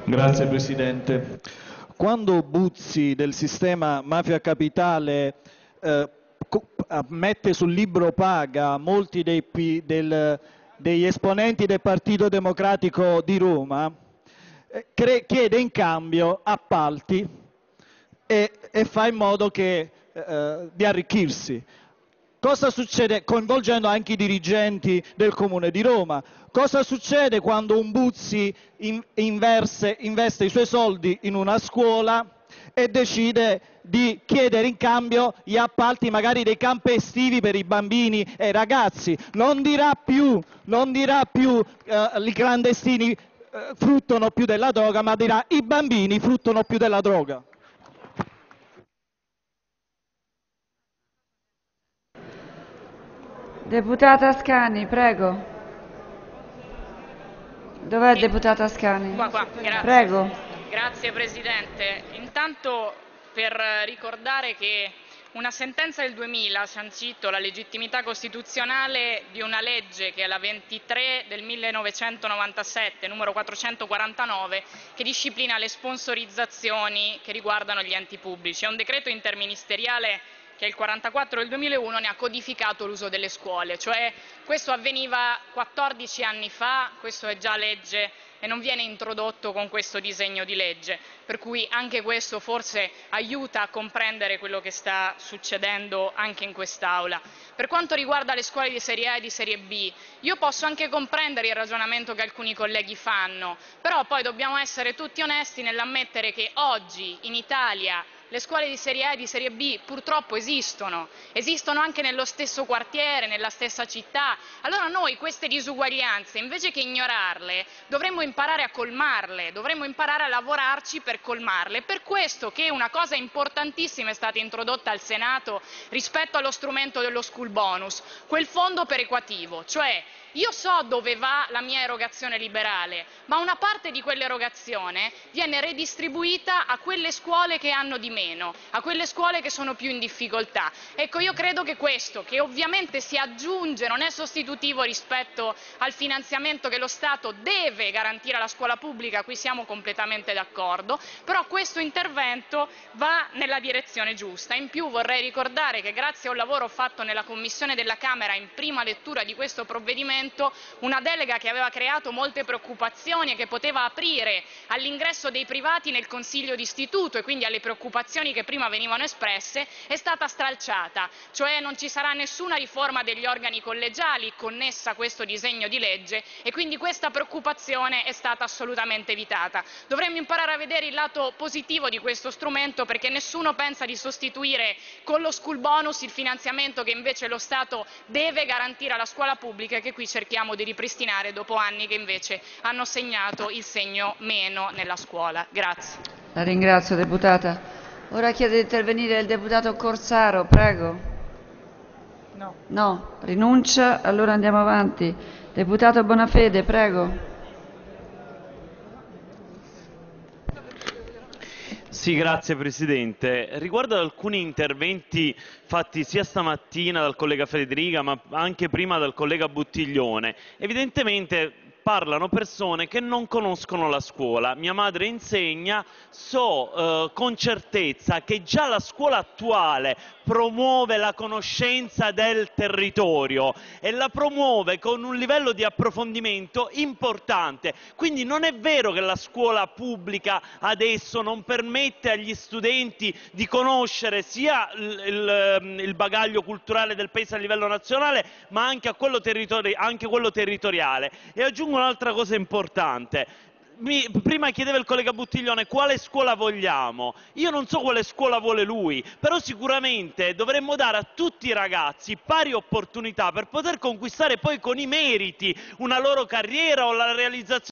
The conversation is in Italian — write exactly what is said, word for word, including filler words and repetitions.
Grazie Presidente. Quando Buzzi del sistema Mafia Capitale eh, mette sul libro paga molti dei, del, degli esponenti del Partito Democratico di Roma, eh, chiede in cambio appalti e, e fa in modo che, eh, di arricchirsi. Cosa succede coinvolgendo anche i dirigenti del Comune di Roma? Cosa succede quando un Buzzi in, inverse, investe i suoi soldi in una scuola e decide di chiedere in cambio gli appalti magari dei campi estivi per i bambini e i ragazzi? Non dirà più, non dirà più eh, i clandestini eh, fruttano più della droga, ma dirà i bambini fruttano più della droga. Deputata Ascani, prego. Dov'è il deputato Ascani? Qua, qua. Grazie. Prego. Grazie Presidente. Intanto per ricordare che una sentenza del duemila ha sancito la legittimità costituzionale di una legge che è la ventitré del millenovecentonovantasette, numero quattrocentoquarantanove, che disciplina le sponsorizzazioni che riguardano gli enti pubblici. È un decreto interministeriale che è il quarantaquattro del duemilauno, ne ha codificato l'uso delle scuole, cioè questo avveniva quattordici anni fa, questo è già legge e non viene introdotto con questo disegno di legge, per cui anche questo forse aiuta a comprendere quello che sta succedendo anche in quest'Aula. Per quanto riguarda le scuole di serie A e di serie B, io posso anche comprendere il ragionamento che alcuni colleghi fanno, però poi dobbiamo essere tutti onesti nell'ammettere che oggi in Italia le scuole di serie A e di serie B purtroppo esistono, esistono anche nello stesso quartiere, nella stessa città. Allora noi queste disuguaglianze, invece che ignorarle, dovremmo imparare a colmarle, dovremmo imparare a lavorarci per colmarle. Per questo che una cosa importantissima è stata introdotta al Senato rispetto allo strumento dello school bonus, quel fondo perequativo, cioè io so dove va la mia erogazione liberale, ma una parte di quell'erogazione viene redistribuita a quelle scuole che hanno di meno, a quelle scuole che sono più in difficoltà. Ecco, io credo che questo, che ovviamente si aggiunge, non è sostitutivo rispetto al finanziamento che lo Stato deve garantire alla scuola pubblica, qui siamo completamente d'accordo, però questo intervento va nella direzione giusta. In più vorrei ricordare che grazie a un lavoro fatto nella Commissione della Camera in prima lettura di questo provvedimento, una delega che aveva creato molte preoccupazioni e che poteva aprire all'ingresso dei privati nel Consiglio d'istituto e quindi alle preoccupazioni che prima venivano espresse, è stata stralciata, cioè non ci sarà nessuna riforma degli organi collegiali connessa a questo disegno di legge e quindi questa preoccupazione è stata assolutamente evitata. Dovremmo imparare a vedere il lato positivo di questo strumento, perché nessuno pensa di sostituire con lo school bonus il finanziamento che invece lo Stato deve garantire alla scuola pubblica e che qui cerchiamo di ripristinare dopo anni che invece hanno segnato il segno meno nella scuola. Grazie. La ringrazio, deputata. Ora chiede di intervenire il deputato Corsaro, prego. No. No, rinuncia, allora andiamo avanti. Deputato Bonafede, prego. Sì, grazie Presidente. Riguardo ad alcuni interventi fatti sia stamattina dal collega Federica ma anche prima dal collega Buttiglione, evidentemente parlano persone che non conoscono la scuola. Mia madre insegna, so eh, con certezza che già la scuola attuale promuove la conoscenza del territorio e la promuove con un livello di approfondimento importante. Quindi non è vero che la scuola pubblica adesso non permette agli studenti di conoscere sia il, il, il bagaglio culturale del paese a livello nazionale ma anche, a quello, territori anche quello territoriale. E aggiungo un'altra cosa importante. Mi, prima chiedeva il collega Buttiglione quale scuola vogliamo. Io non so quale scuola vuole lui, però sicuramente dovremmo dare a tutti i ragazzi pari opportunità per poter conquistare poi con i meriti una loro carriera o la realizzazione